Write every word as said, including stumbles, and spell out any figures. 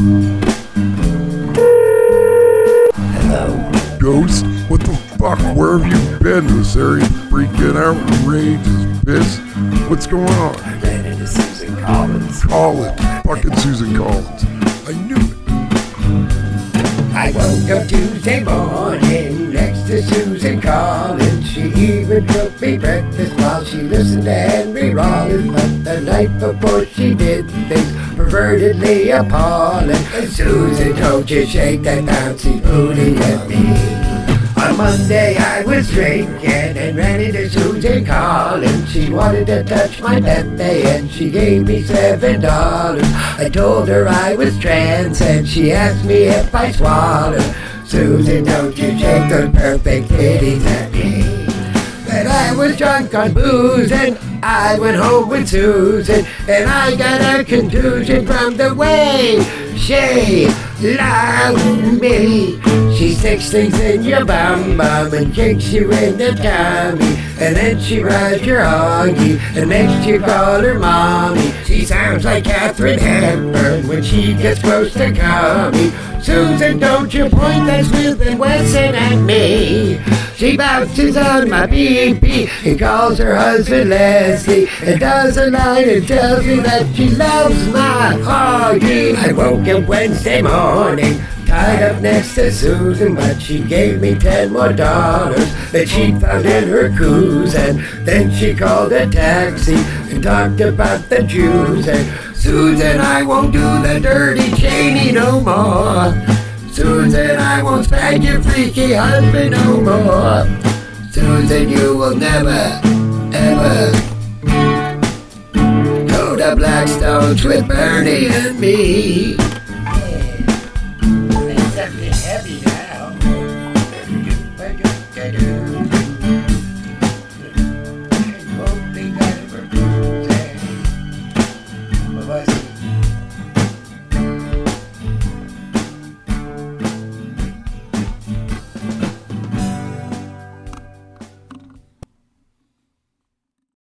Hello. Ghost? What the fuck? Where have you been? This area freaking outrageous, bitch. What's going on? I ran into Susan Collins. Collins. Fucking Susan Collins. I knew it. I woke up Tuesday morning next to Susan Collins. She even cooked me breakfast while she listened to Henry Rollins. But the night before she did things pervertedly appalling. And Susan, don't you shake that bouncy booty at me. On Monday I was drinking and ran into Susan Collins. She wanted to touch my Pepe and she gave me seven dollars. I told her I was trans and she asked me if I swallowed. Susan, don't you shake those perfect titties at me. But I was drunk on booze and I went home with Susan and I got a contusion from the way she loved me. She sticks things in your bum bum and kicks you in the tummy, and then she rides your hoggy and makes you call her mommy. She sounds like Katharine Hepburn when she gets close to coming. Susan, don't you point that Smith and Wesson at me. She bounces on my B P and calls her husband Leslie and does a line and tells me that she loves my hoggy. I woke up Wednesday morning tied up next to Susan, but she gave me ten more dollars that she found in her cruise, and then she called a taxi and talked about the Jews. And Susan, I won't do the dirty Cheney no more. Susan, I won't spank your freaky husband no more. Susan, you will never, ever go to Blackstones with Bernie and me.